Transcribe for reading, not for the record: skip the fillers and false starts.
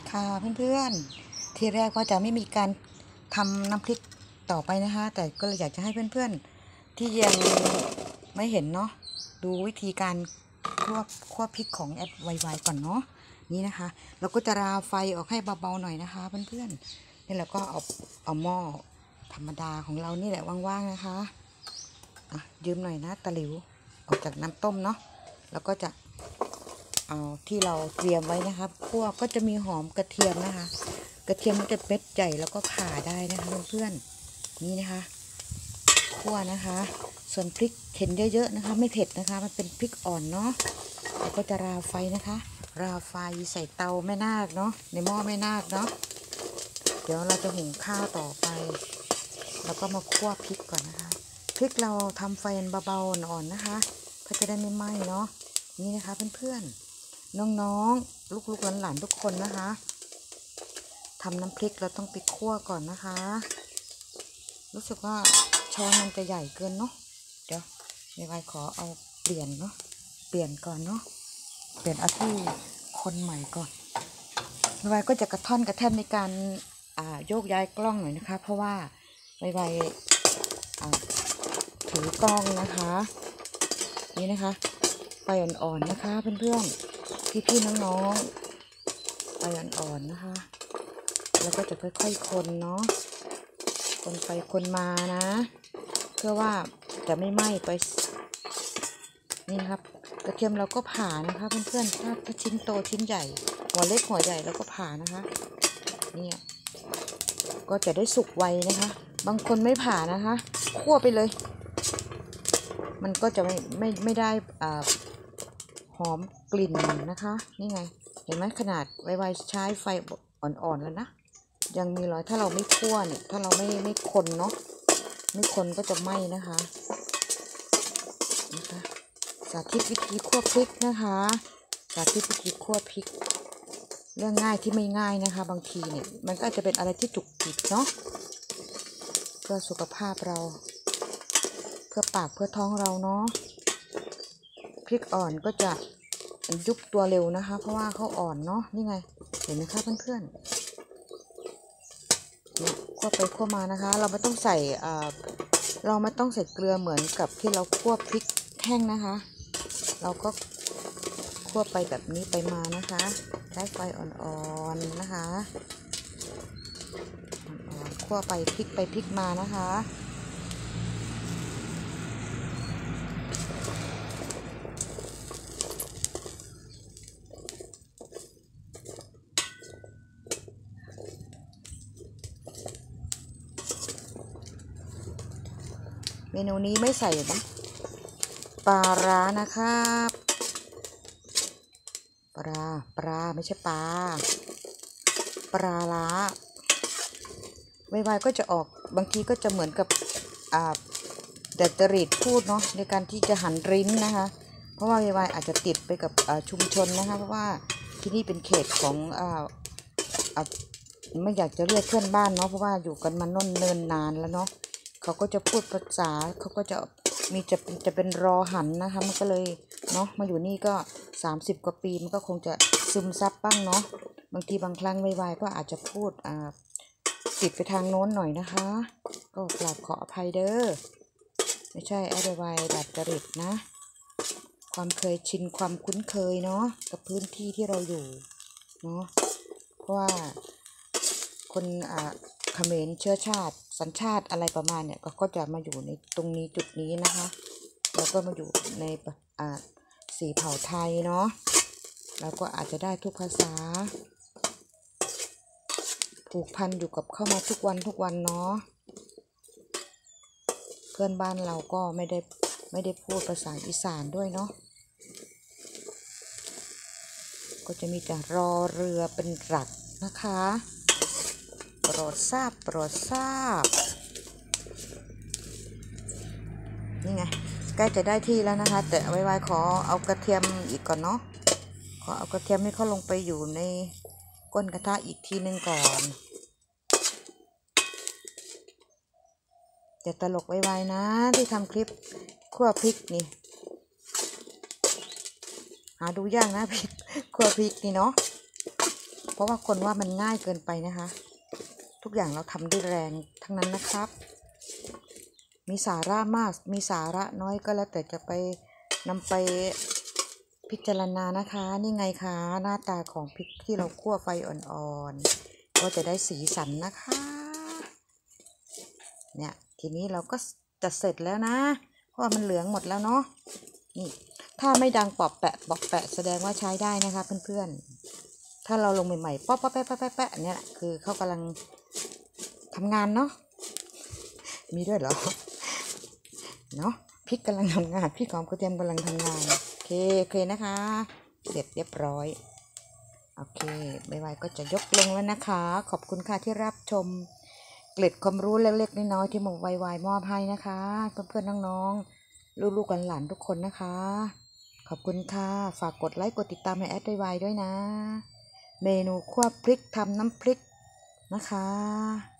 ค่ะเพื่อนๆทีแรกว่าจะไม่มีการทำน้ำพริกต่อไปนะคะแต่ก็เลยอยากจะให้เพื่อนๆที่ยังไม่เห็นเนาะดูวิธีการคั่วพริกของแอดไวๆก่อนเนาะนี่นะคะเราก็จะราไฟออกให้เบาๆหน่อยนะคะเพื่อนๆนี่เราก็เอาหม้อธรรมดาของเรานี่แหละว่างๆนะคะยืมหน่อยนะตะหลิวออกจากน้ำต้มเนาะแล้วก็จะเอาที่เราเตรียมไว้นะครับคั่วก็จะมีหอมกระเทียมนะคะกระเทียมมันจะเม็ดใหญ่แล้วก็ข่าได้นะคะเพื่อนๆนี่นะคะคั่วนะคะส่วนพริกเห็นเยอะๆนะคะไม่เผ็ดนะคะมันเป็นพริกอ่อนเนาะแล้วก็จะราไฟนะคะราไฟใส่เตาแม่นาคเนาะในหม้อแม่นาคเนาะเดี๋ยวเราจะหุงข้าวต่อไปแล้วก็มาคั่วพริกก่อนนะคะพริกเราทำไฟเบาๆอ่อนๆนะคะเพื่อจะได้ไม่ไหม้เนาะนี่นะคะเพื่อนๆน้องๆลูกๆหลานๆทุกคนนะคะทำน้ำพริกเราต้องไปคั่วก่อนนะคะรู้สึกว่าช้อนมันจะใหญ่เกินเนาะเดี๋ยวในใบขอเอาเปลี่ยนเนาะเปลี่ยนก่อนเนาะเปลี่ยนเอาที่คนใหม่ก่อนในใบก็จะกระท่อนกระแท่นในการโยกย้ายกล้องหน่อยนะคะเพราะว่าใบถือกล้องนะคะนี่นะคะไฟอ่อนๆนะคะเพื่อนๆพี่ๆน้องๆไฟอ่อนๆนะคะแล้วก็จะค่อยๆคนเนาะคนไปคนมานะเพื่อว่าจะไม่ไหม้ไปนี่นะครับกระเทียมเราก็ผ่านะคะเพื่อนๆถ้าชิ้นโตชิ้นใหญ่หัวเล็กหัวใหญ่เราก็ผ่านะคะเนี่ยก็จะได้สุกไวนะคะบางคนไม่ผ่านะคะคั่วไปเลยมันก็จะไม่ได้หอมกลิ่นนะคะนี่ไงเห็นไหมขนาดไวๆใช้ไฟอ่อนๆแล้วนะยังมีรอยถ้าเราไม่คั่วเนี่ยถ้าเราไม่คนเนาะไม่คนก็จะไหม้นะคะสาธิตวิธีคั่วพริกนะคะสาธิตวิธีคั่วพริกเรื่องง่ายที่ไม่ง่ายนะคะบางทีเนี่ยมันก็จะเป็นอะไรที่จุกจิกเนาะเพื่อสุขภาพเราเพื่อปากเพื่อท้องเราเนาะพริกอ่อนก็จะยุบตัวเร็วนะคะเพราะว่าเขาอ่อนเนาะนี่ไงเห็นไหมคะเพื่อนๆเนี่ยคั่วไปคั่วมานะคะเราไม่ต้องใส่เกลือเหมือนกับที่เราคั่วพริกแห้งนะคะเราก็คั่วไปแบบนี้ไปมานะคะใช้ไฟอ่อนๆนะคะอ่อนๆคั่วไปพลิกไปพลิกมานะคะเมนูนี้ไม่ใส่นะปลาร้านะครับปลาไม่ใช่ปลาร้าไวๆก็จะออกบางทีก็จะเหมือนกับดัดจริตพูดเนาะในการที่จะหันริ้นนะคะเพราะว่าไวๆอาจจะติดไปกับชุมชนนะคะเพราะว่าที่นี่เป็นเขตของไม่อยากจะเรียกเพื่อนบ้านเนาะเพราะว่าอยู่กันมาเนิ่นนานแล้วเนาะเขาก็จะพูดภาษาเขาก็จะเป็นรอหันนะคะมันก็เลยเนาะมาอยู่นี่ก็30กว่าปีมันก็คงจะซึมซับบ้างเนาะบางทีบางครั้งไวๆก็อาจจะพูดติดไปทางโน้นหน่อยนะคะก็กราบขออภัยเด้อไม่ใช่ไวๆดัดจริตนะความเคยชินความคุ้นเคยเนาะกับพื้นที่ที่เราอยู่เนาะเพราะว่าคนเขมรเชื้อชาติสัญชาติอะไรประมาณเนี่ยก็จะมาอยู่ในตรงนี้จุดนี้นะคะแล้วก็มาอยู่ในสีเผ่าไทยเนาะเราก็อาจจะได้ทุกภาษาผูกพันอยู่กับเข้ามาทุกวันเนาะเพื่อนบ้านเราก็ไม่ได้พูดภาษาอีสานด้วยเนาะก็จะมีแต่รอเรือเป็นหลักนะคะโปรดทราบนี่ไงใกล้จะได้ที่แล้วนะคะแต่ไวๆขอเอากระเทียมอีกก่อนเนาะขอเอากระเทียมให้เขาลงไปอยู่ในก้นกระทะอีกทีนึงก่อนจะตลกไวๆนะที่ทำคลิปคั่วพริกนี่หาดูยากนะพริกคั่วพริกนี่เนาะเพราะว่าคนว่ามันง่ายเกินไปนะคะ ทุกอย่างเราทำด้วยแรงทั้งนั้นนะครับ มีสาระมากมีสาระน้อยก็แล้วแต่จะไปนำไปพิจารณานะคะ นี่ไงคะหน้าตาของพริกที่เราคั่วไฟอ่อนๆก็จะได้สีสันนะคะเนี่ยทีนี้เราก็จะเสร็จแล้วนะเพราะมันเหลืองหมดแล้วเนาะนี่ถ้าไม่ดังปอบแปะบอกแปะแสดงว่าใช้ได้นะคะเพื่อนๆถ้าเราลงใหม่ๆป๊อปป๊อปแปะแปะแปะเนี่ยคือเขากำลังทำงานเนาะมีด้วยเหรอเนาะพริกกำลังทำงานพริกหอมกระเทียมกำลังทำงานโอเคนะคะเสร็จเรียบร้อยโอเคไวๆก็จะยกลงแล้วนะคะขอบคุณค่ะที่รับชมเกล็ดความรู้เล็กๆน้อยๆที่หมกไวๆมอบให้นะคะเพื่อนๆน้องๆลูกๆหลานๆทุกคนนะคะขอบคุณค่ะฝากกดไลค์กดติดตามให้แอดไวๆด้วยนะเมนูคั่วพริกทำน้ำพริกนะคะ